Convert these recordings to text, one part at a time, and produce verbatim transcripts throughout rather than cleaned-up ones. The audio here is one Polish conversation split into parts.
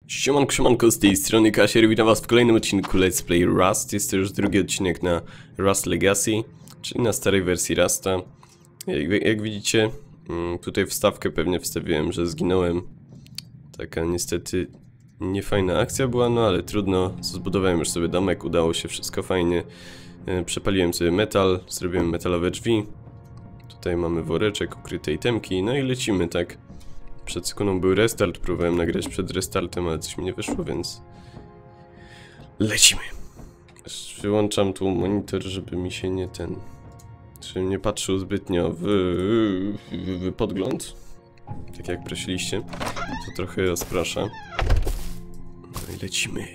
Siemanko, siemanko, z tej strony Kasier, witam was w kolejnym odcinku Let's Play Rust. Jest to już drugi odcinek na Rust Legacy, czyli na starej wersji Rusta. Jak, jak widzicie, tutaj wstawkę pewnie wstawiłem, że zginąłem. Taka niestety niefajna akcja była, no ale trudno. Zbudowałem już sobie domek, udało się, wszystko fajnie. Przepaliłem sobie metal, zrobiłem metalowe drzwi. Tutaj mamy woreczek, ukryte itemki, no i lecimy, tak. Przed sekundą był restart, próbowałem nagrać przed restartem, ale coś mi nie wyszło, więc lecimy. Wyłączam tu monitor, żeby mi się nie ten... żebym nie patrzył zbytnio w, w, w podgląd. Tak jak prosiliście. To trochę rozprasza. No i lecimy.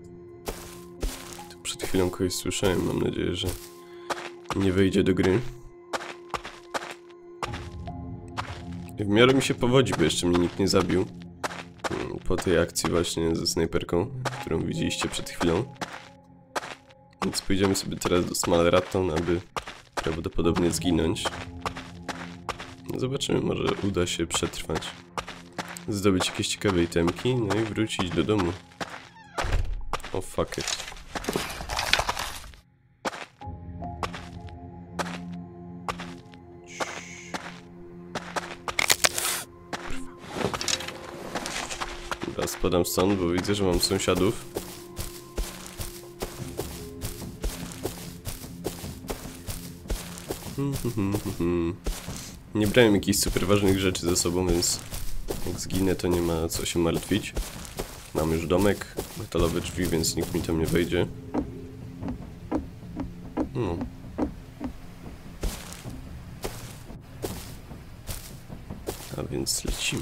Tu przed chwilą kogoś słyszałem, mam nadzieję, że nie wejdzie do gry. W miarę mi się powodzi, bo jeszcze mnie nikt nie zabił. Po tej akcji właśnie ze snajperką, którą widzieliście przed chwilą. Więc pójdziemy sobie teraz do Small Ratton, aby prawdopodobnie zginąć. Zobaczymy, może uda się przetrwać. Zdobyć jakieś ciekawe itemki, no i wrócić do domu. Oh fuck it. Spadam stąd, bo widzę, że mam sąsiadów. Nie brałem jakichś super ważnych rzeczy ze sobą, więc jak zginę, to nie ma co się martwić. Mam już domek, metalowe drzwi, więc nikt mi tam nie wejdzie. No. A więc lecimy.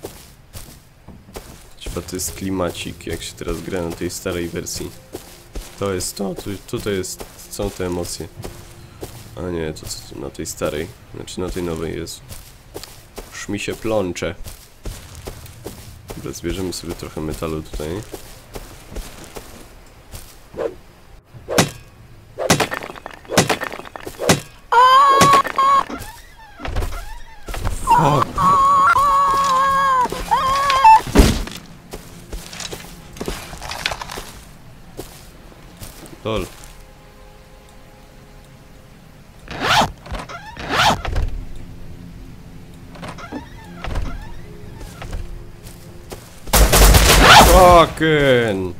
To jest klimacik, jak się teraz gra na tej starej wersji. To jest to, tu, tutaj jest, są te emocje. A nie, to co na tej starej, znaczy na tej nowej jest. Już mi się plącze. Dobra, zbierzemy sobie trochę metalu tutaj. Fuck. Lol. Fucking.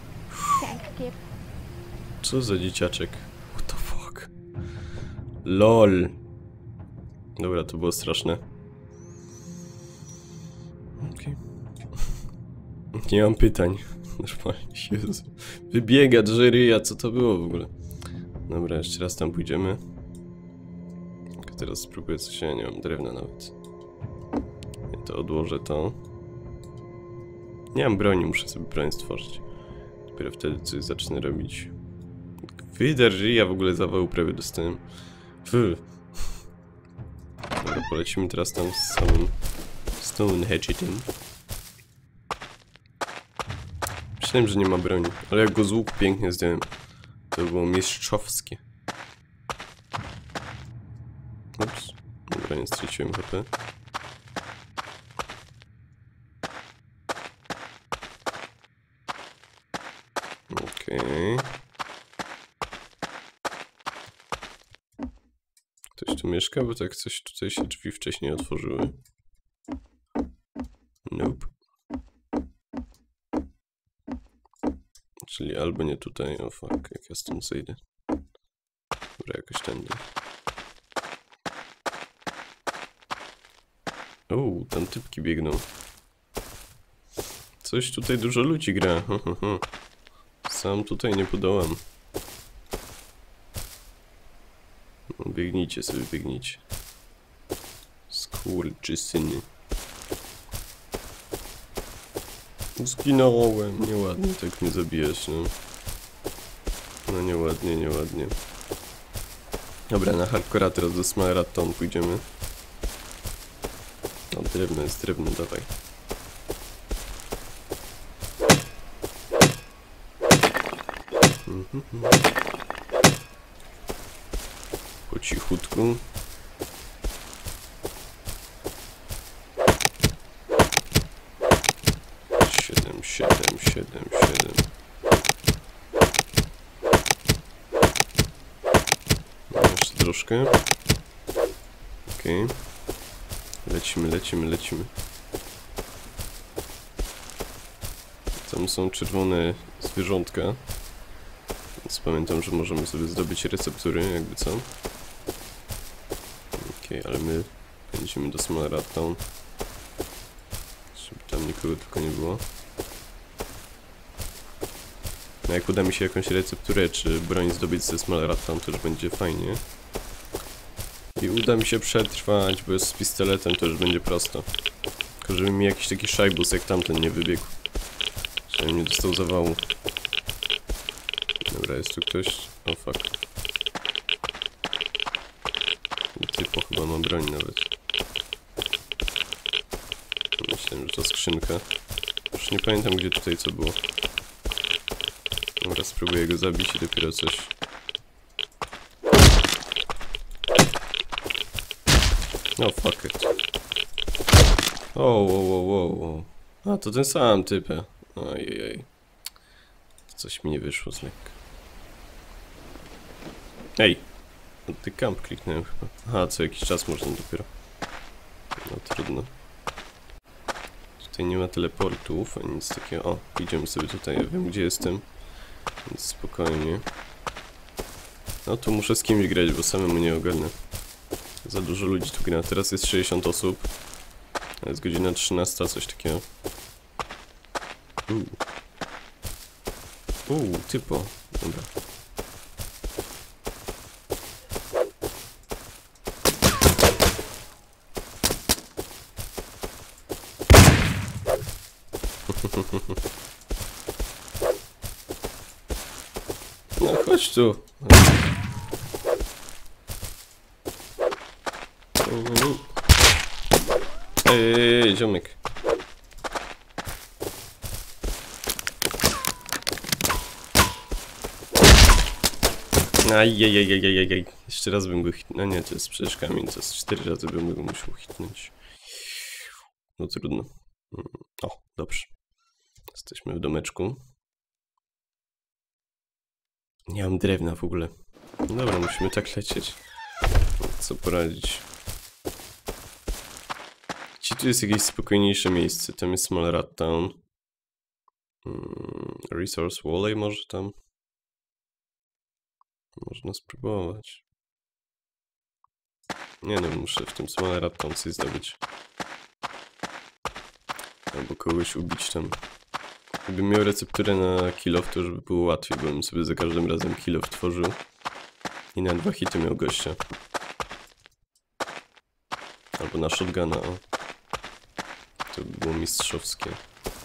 Co za dzieciaczek? What the fuck? Lol. Dobra, to było straszne. Okay. Nie mam pytań. Jezu. Wybiega drzeryja, co to było w ogóle? Dobra, jeszcze raz tam pójdziemy. Teraz spróbuję coś, ja nie mam drewna nawet. Ja to odłożę to. Nie mam broni, muszę sobie broń stworzyć. Dopiero wtedy coś zacznę robić. Wydrżyja w ogóle zawał prawie dostałem. Fuh. Dobra, polecimy teraz tam z samym Stone Hatchetem. Myślałem, że nie ma broni, ale jak go z łuku pięknie zdjąłem, to było mistrzowskie. Ups, dobra, nie straciłem H P. Okej. Okay. Ktoś tu mieszka, bo tak coś tutaj się drzwi wcześniej otworzyły. Nope. Czyli albo nie tutaj, o fuck, jak ja stąd zejdę. Dobra, jakoś tędy. O, tam typki biegną. Coś tutaj dużo ludzi gra. Sam tutaj nie podołam. No, biegnijcie sobie, biegnijcie. Skurczysyny. Zginąłem, nieładnie, tak mnie zabijesz, no. No nieładnie, nieładnie. Dobra, na hardcora teraz do Small Ratton pójdziemy. No, drewno jest drewno, dawaj. Mhm. Po cichutku. siedem, siedem. siedem, siedem. No, jeszcze troszkę. Okej. Okay. Lecimy, lecimy, lecimy. Tam są czerwone zwierzątka. Więc pamiętam, że możemy sobie zdobyć receptury, jakby co. Okej, okay, ale my pędzimy do Small Rat Town. Żeby tam nikogo tylko nie było. No jak uda mi się jakąś recepturę czy broń zdobyć ze Small Rat Town, to już będzie fajnie. I uda mi się przetrwać, bo z pistoletem to już będzie prosto. Tylko żeby mi jakiś taki szajbus jak tamten nie wybiegł. Żebym nie dostał zawału. Dobra, jest tu ktoś? O, fuck. Typo chyba ma broń nawet. Myślałem, że to skrzynka. Już nie pamiętam, gdzie tutaj co było. Dobra, spróbuję go zabić i dopiero coś. No, fuck it. O, wow, wow, wow, wow. A, to ten sam typę. Ojej. Coś mi nie wyszło z lekka. Ej! Ty camp kliknąłem chyba. Aha, co jakiś czas można dopiero. No trudno. Tutaj nie ma teleportów, ani nic takiego. O, idziemy sobie tutaj, ja wiem gdzie jestem. Więc spokojnie. No tu muszę z kimś grać, bo samemu nie ogarnę. Za dużo ludzi tu gra. Teraz jest sześćdziesiąt osób. A jest godzina trzynasta, coś takiego. Uuu. Uuu, typo. Dobra. No chodź tu. Ej, ej, ziomek. Ajajajajajajaj. Jeszcze raz bym go hitnął. No nie, to jest przecież kamień, to jest cztery razy bym go musiał hitnąć. No trudno. O, dobrze. Jesteśmy w domeczku. Nie mam drewna w ogóle. Dobra, musimy tak lecieć. Co poradzić? Gdzie tu jest jakieś spokojniejsze miejsce? Tam jest Small Rat Town. Hmm, Resource Valley może tam? Można spróbować. Nie no, muszę w tym Small Rat Town coś zdobyć. Albo kogoś ubić tam. Gdybym miał recepturę na kill off, to już by było łatwiej, bo bym sobie za każdym razem kill off tworzył. I na dwa hity miał gościa. Albo na shotguna, o. To by było mistrzowskie.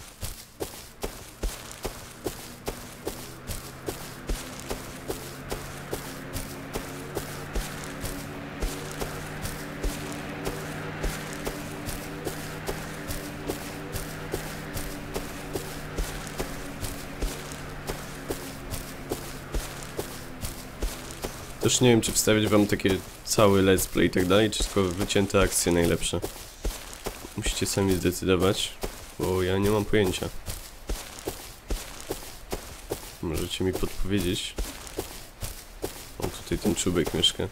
Też nie wiem, czy wstawić wam takie cały let's play i tak dalej, czy tylko wycięte akcje najlepsze. Musicie sami zdecydować, bo ja nie mam pojęcia. Możecie mi podpowiedzieć. O, tutaj ten czubek mieszka.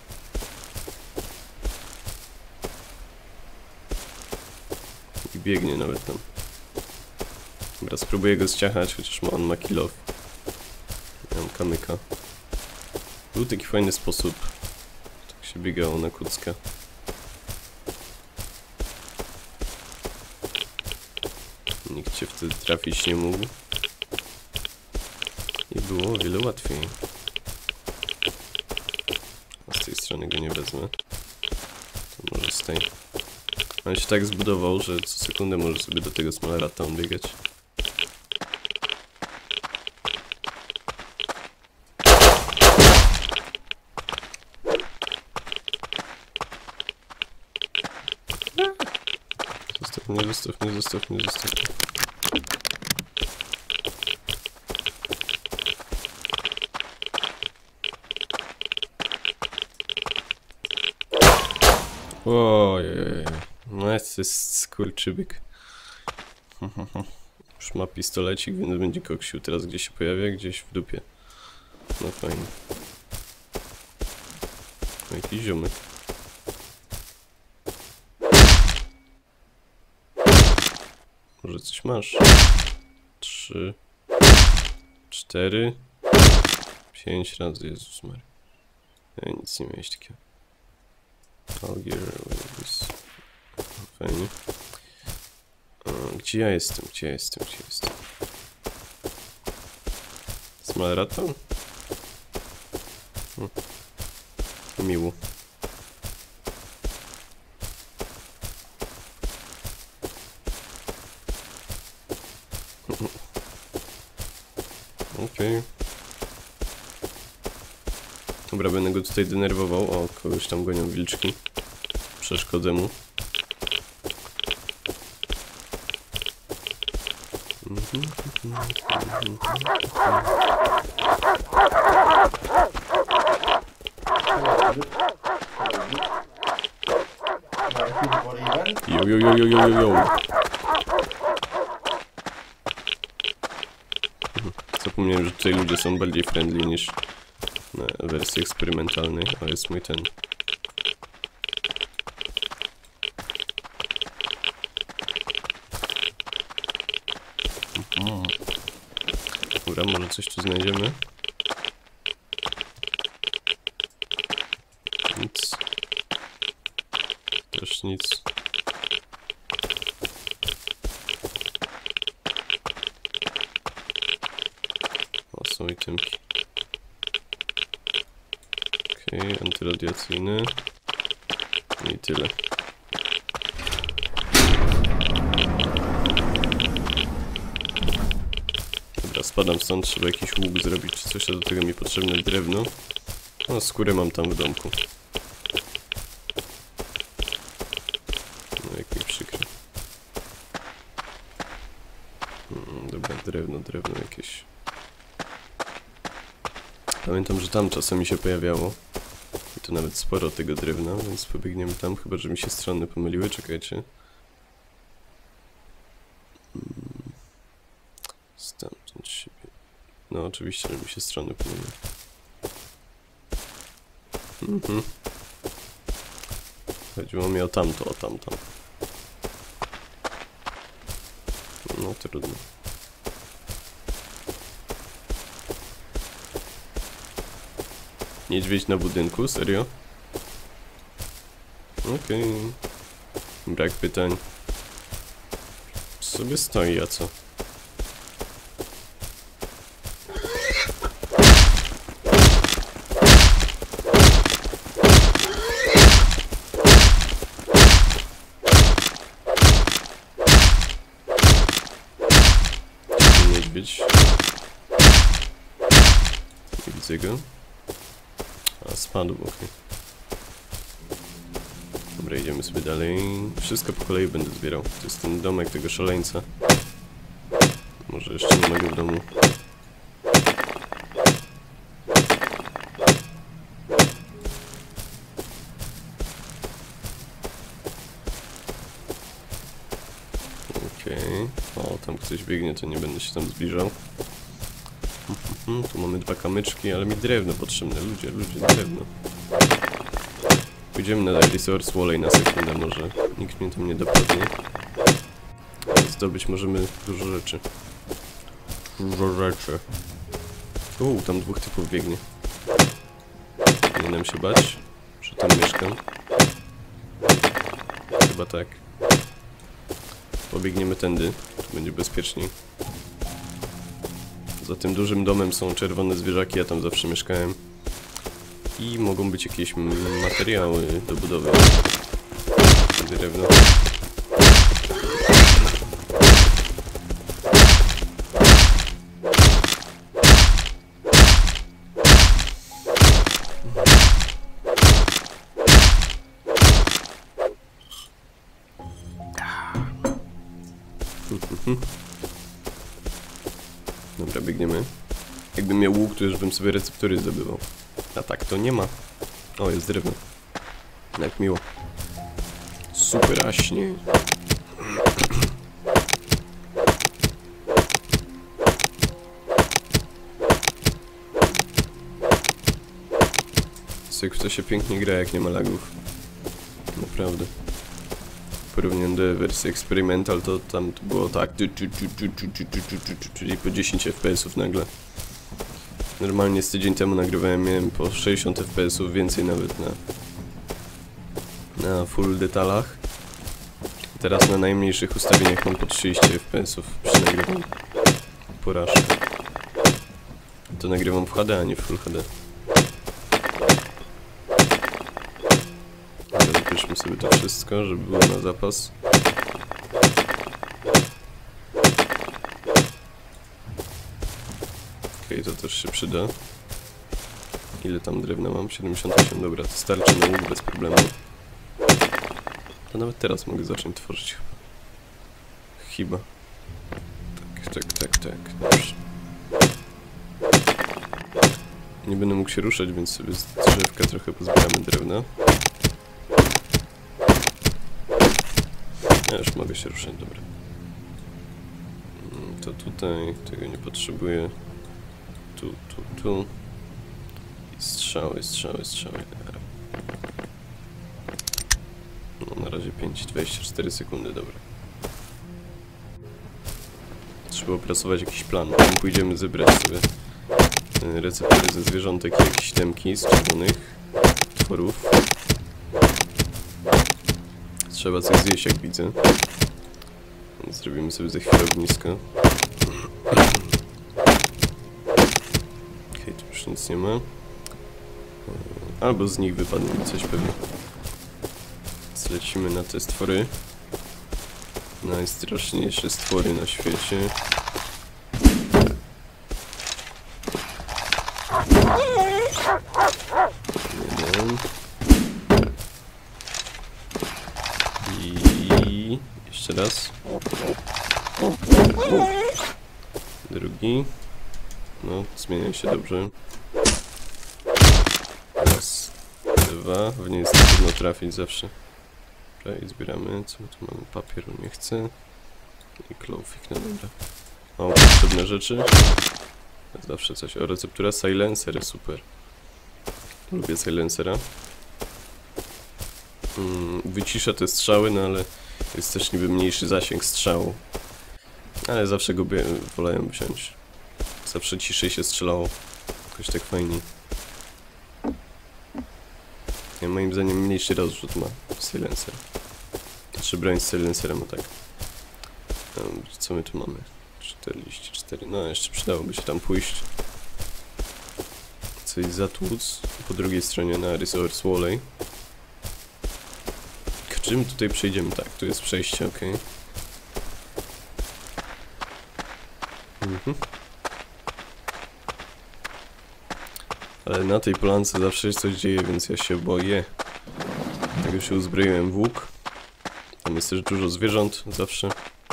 I biegnie nawet tam. Dobra, spróbuję go zciachać, chociaż on ma kill off. Ja mam kamyka. Był taki fajny sposób. Tak się biegało na kucka. Nikt cię wtedy trafić nie mógł. I było o wiele łatwiej. A z tej strony go nie wezmę. To może z tej. On się tak zbudował, że co sekundę może sobie do tego Small Rat Town biegać. Zostaw mnie, zostaw mnie, zostaw mnie, zostaw mnie. Ojej, no jest skurczybyk. Już ma pistolecik, więc będzie koksił. Teraz gdzie się pojawia? Gdzieś w dupie. No fajnie. No jakiś ziomek. Może coś masz? Trzy. Cztery. Pięć razy, Jezus Mary. Ja nic nie miałeś takiego. Algier, fajnie. A, gdzie ja jestem? Gdzie ja jestem? Gdzie ja jestem? Smalraton? Hm. Miło. Okej. Okay. Dobra, będę go tutaj denerwował. O, kogoś tam gonią wilczki. Przeszkodzę mu. Jo, jo, jo, jo, jo, jo. Zapomniałem, że tutaj ludzie są bardziej friendly niż na wersji eksperymentalnej. O, jest mój ten. Dobra, może coś tu znajdziemy. Nic. Też nic. O, są itemki. Okej, okay, antyradiacyjny. I tyle. Dobra, spadam stąd, trzeba jakiś łuk zrobić czy coś, a do tego mi potrzebne drewno. No, skórę mam tam w domku. No, jak mi przykro. Hmm, dobra, drewno, drewno jakieś. Pamiętam, że tam czasem mi się pojawiało. I to nawet sporo tego drewna, więc pobiegniemy tam, chyba że mi się strony pomyliły, czekajcie. Hmm. Stamtąd siebie. No oczywiście, że mi się strony pomyliły. Mhm. Chodziło mi o tamto, o tamto. No trudno. Niedźwiedź na budynku? Serio? Okej. Okay. Brak pytań. Sobie stoi, a co? Niedźwiedź. Nie widzę go. A, spadł, okej. Okay. Dobra, idziemy sobie dalej. Wszystko po kolei będę zbierał. To jest ten domek tego szaleńca. Może jeszcze nie ma go w domu. Okej. Okay. O, tam ktoś biegnie, to nie będę się tam zbliżał. Tu mamy dwa kamyczki, ale mi drewno potrzebne. Ludzie, ludzie, drewno. Pójdziemy na Resource Walley na sekundę, może nikt mnie tam nie dopadnie. Zdobyć możemy dużo rzeczy. Dużo rzeczy. Uuu, tam dwóch typów biegnie. Powinienem się bać, że tam mieszkam. Chyba tak. Pobiegniemy tędy, tu będzie bezpieczniej. Za tym dużym domem są czerwone zwierzaki, ja tam zawsze mieszkałem. I mogą być jakieś materiały do budowy. Drewno. Dobra, biegniemy. Jakbym miał łuk, to już bym sobie receptory zdobywał. A tak to nie ma. O, jest drewno. Jak miło. Super aśnie. Jak w to się pięknie gra, jak nie ma lagów. Naprawdę. Porównując do wersji Experimental, to tam to było tak, czyli po dziesięć F P S ów nagle. Normalnie z tydzień temu nagrywałem, miałem po sześćdziesiąt F P S ów, więcej nawet na, na full detalach. Teraz na najmniejszych ustawieniach mam po trzydzieści F P S ów przy nagrywaniu. Porażka. To nagrywam w H D, a nie w Full H D. Zapiszmy sobie to wszystko, żeby było na zapas. Okej, okay, to też się przyda. Ile tam drewna mam? siedemdziesiąt osiem, dobra, to starczy na łuk bez problemu. To nawet teraz mogę zacząć tworzyć. Chyba. Tak, tak, tak, tak, dobrze. Nie będę mógł się ruszać, więc sobie z drzewka trochę pozbieramy drewna. Ja już mogę się ruszać, dobra. To tutaj, tego nie potrzebuję. Tu, tu, tu. I strzały, strzały, strzały. No na razie pięć, dwadzieścia cztery sekundy, dobra. Trzeba opracować jakiś plan. Potem pójdziemy zebrać sobie receptury ze zwierzątek i jakieś temki z czerwonych tworów. Trzeba coś zjeść, jak widzę. Więc zrobimy sobie za chwilę ognisko. Okej, tu już nic nie ma. Albo z nich wypadnie mi coś pewnie. Więc lecimy na te stwory. Najstraszniejsze stwory na świecie. Jeden. I jeszcze raz. Drugi. No, zmienia się dobrze. Raz, dwa. W nie jest trudno trafić zawsze. Dobra, i zbieramy. Co my tu mamy? Papieru nie chcę. I klofik, no dobra. O, potrzebne rzeczy. Zawsze coś. O, receptura silencer, super. Lubię silencera. Hmm, wycisza te strzały, no ale jest też niby mniejszy zasięg strzału. Ale zawsze go wolałem wziąć. Zawsze ciszej się strzelało. Jakoś tak fajniej. Ja, moim zdaniem mniejszy rozrzut ma silencer. Czy broń z silencerem, no tak. Um, co my tu mamy? czterdzieści cztery. No, jeszcze przydałoby się tam pójść. Coś zatłuc. Po drugiej stronie na Resource Walley. Czym tutaj przejdziemy? Tak, tu jest przejście, ok. Mhm. Ale na tej polance zawsze się coś dzieje, więc ja się boję. Dlatego się uzbroiłem w łuk. Tam jest też dużo zwierząt, zawsze.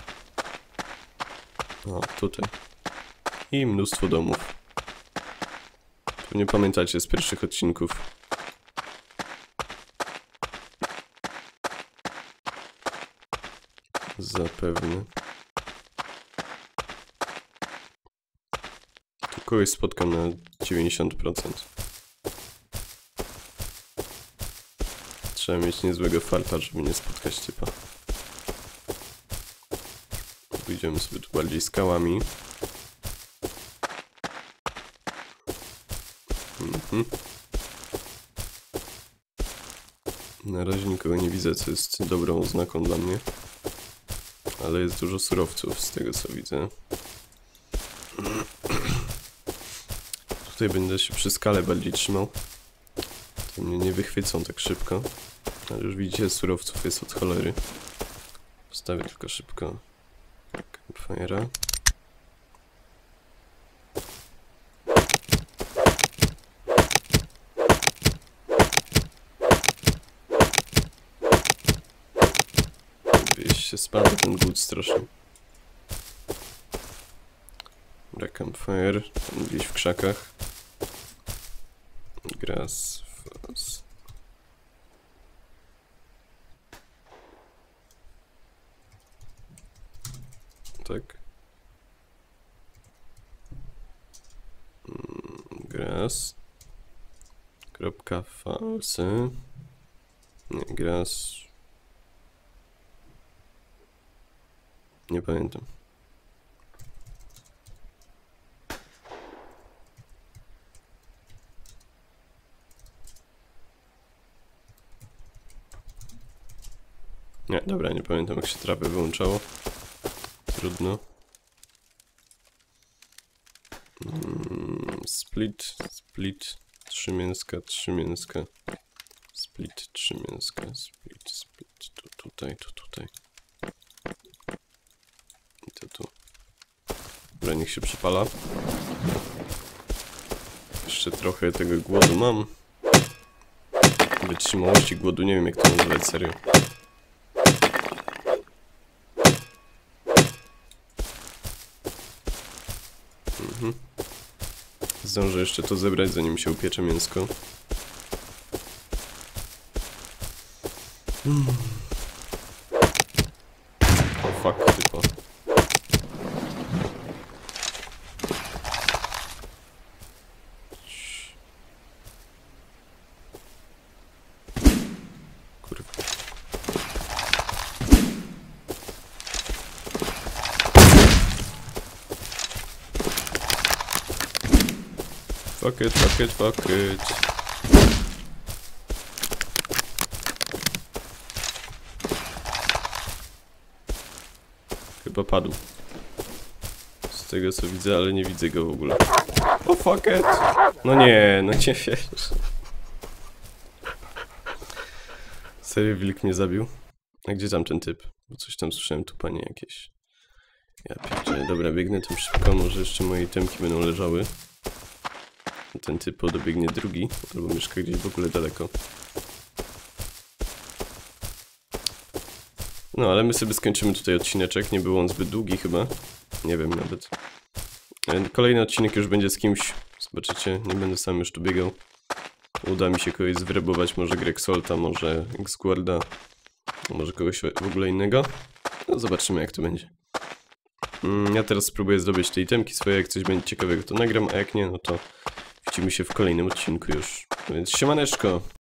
O, tutaj. I mnóstwo domów. Pewnie pamiętacie z pierwszych odcinków. Zapewne. Tu kogoś spotkam na dziewięćdziesiąt procent. Trzeba mieć niezłego farta, żeby nie spotkać typa. Pójdziemy sobie tu bardziej skałami. Mhm. Na razie nikogo nie widzę, co jest dobrą oznaką dla mnie. Ale jest dużo surowców z tego, co widzę. Tutaj będę się przy skale bardziej trzymał. To mnie nie wychwycą tak szybko. Ale już widzicie, surowców jest od cholery. Wstawię tylko szybko campfire'a. Gdzieś się spada ten głód strasznie. Dobra, campfire. Tam gdzieś w krzakach. Grass, fuzz. Tak. Grass. Kropka false. Nie, grass. Nie pamiętam. Nie, dobra, nie pamiętam jak się trapy wyłączało. Trudno. Mm, split, split, trzy mięska, trzy mięska. Split, trzy mięska, split, split, tu tutaj, tu tutaj. I to tu. Dobra, niech się przypala. Jeszcze trochę tego głodu mam. Wytrzymałości głodu, nie wiem jak to nazywać, serio. Mhm. Zdążę jeszcze to zebrać, zanim się upiecze mięsko. Mm. O fuck, typo. Kurwa. Fuck it, fuck it, fuck it. Chyba padł. Z tego co widzę, ale nie widzę go w ogóle. O fuck it! No nie, no nie wiesz. Serio wilk mnie zabił? A gdzie tam ten typ? Bo coś tam słyszałem, tu panie jakieś. Ja pierdzielę, dobra, biegnę tam szybko, może jeszcze moje temki będą leżały. Ten typ dobiegnie drugi, albo mieszka gdzieś w ogóle daleko. No, ale my sobie skończymy tutaj odcineczek, nie był on zbyt długi chyba. Nie wiem nawet. Kolejny odcinek już będzie z kimś, zobaczycie, nie będę sam już tu biegał. Uda mi się kogoś zwrebować, może Greg Solta, może X-Guarda, może kogoś w ogóle innego. No, zobaczymy jak to będzie. Ja teraz spróbuję zdobyć te itemki swoje, jak coś będzie ciekawego to nagram, a jak nie, no to widzimy się w kolejnym odcinku już. Więc siemaneczko!